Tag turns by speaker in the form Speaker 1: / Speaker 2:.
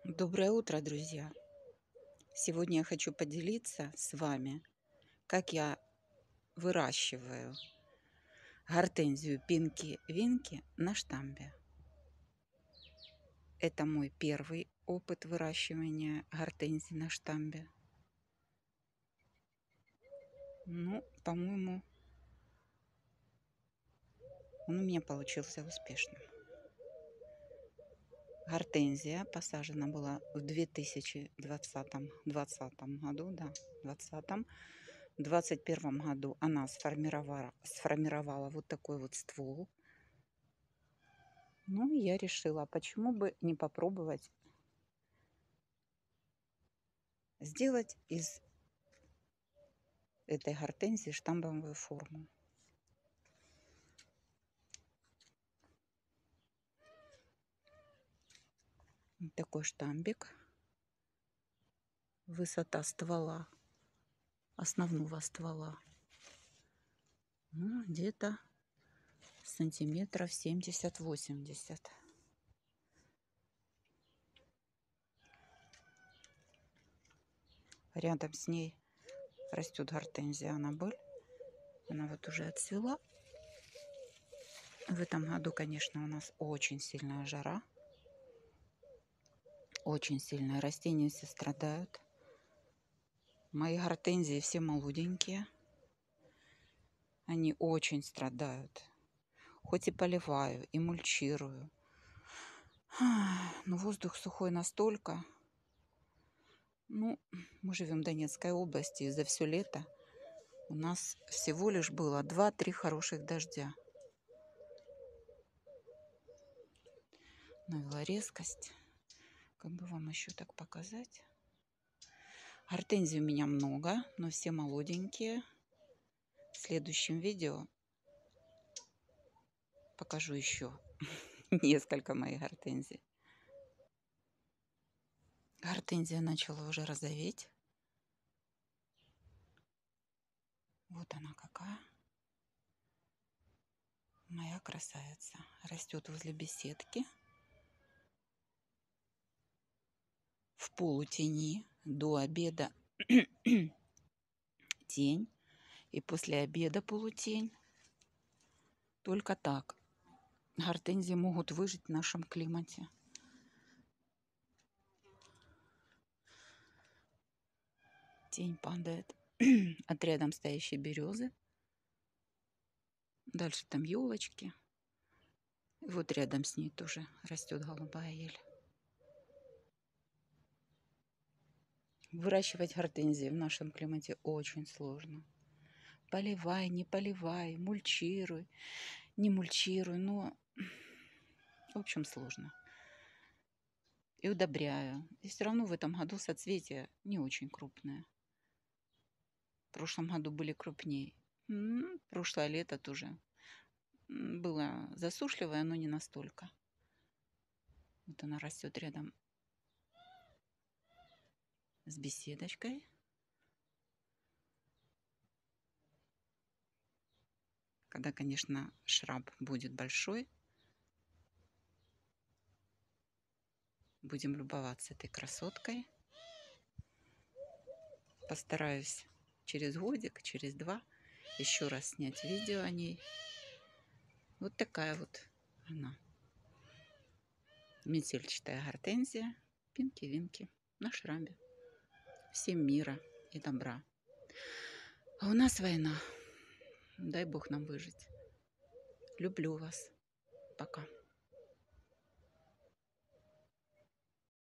Speaker 1: Доброе утро, друзья! Сегодня я хочу поделиться с вами, как я выращиваю гортензию Пинки Винки на штамбе. Это мой первый опыт выращивания гортензии на штамбе. По-моему, он у меня получился успешным. Гортензия посажена была в 2020 году, да, в 2021 году она сформировала вот такой вот ствол. Ну, и я решила, почему бы не попробовать сделать из этой гортензии штамбовую форму. Вот такой штамбик. Высота ствола, основного ствола, где-то сантиметров 70-80. Рядом с ней растет гортензия Аннабель. Она вот уже отцвела. В этом году, конечно, у нас очень сильная жара. Очень сильная. Растения все страдают. Мои гортензии все молоденькие. Они очень страдают. Хоть и поливаю, и мульчирую. Но воздух сухой настолько. Мы живем в Донецкой области, и за все лето у нас всего лишь было 2-3 хороших дождя. Навела резкость. Как бы вам еще так показать? Гортензий у меня много, но все молоденькие. В следующем видео покажу еще несколько моих гортензий. Гортензия начала уже розоветь. Вот она какая. Моя красавица. Растет возле беседки. В полутени. До обеда тень. И после обеда полутень. Только так гортензии могут выжить в нашем климате. Тень падает от рядом стоящей березы. Дальше там елочки. И вот рядом с ней тоже растет голубая ель. Выращивать гортензии в нашем климате очень сложно. Поливай, не поливай, мульчируй, не мульчируй, но в общем сложно. И удобряю. И все равно в этом году соцветия не очень крупные. В прошлом году были крупнее. Прошлое лето тоже было засушливое, но не настолько. Вот она растет рядом с беседочкой. Когда, конечно, шраб будет большой, будем любоваться этой красоткой. Постараюсь через годик, через 2 еще раз снять видео о ней. Вот такая вот она. Метельчатая гортензия Пинки Винки на шрабе. Всем мира и добра. А у нас война. Дай Бог нам выжить. Люблю вас. Пока.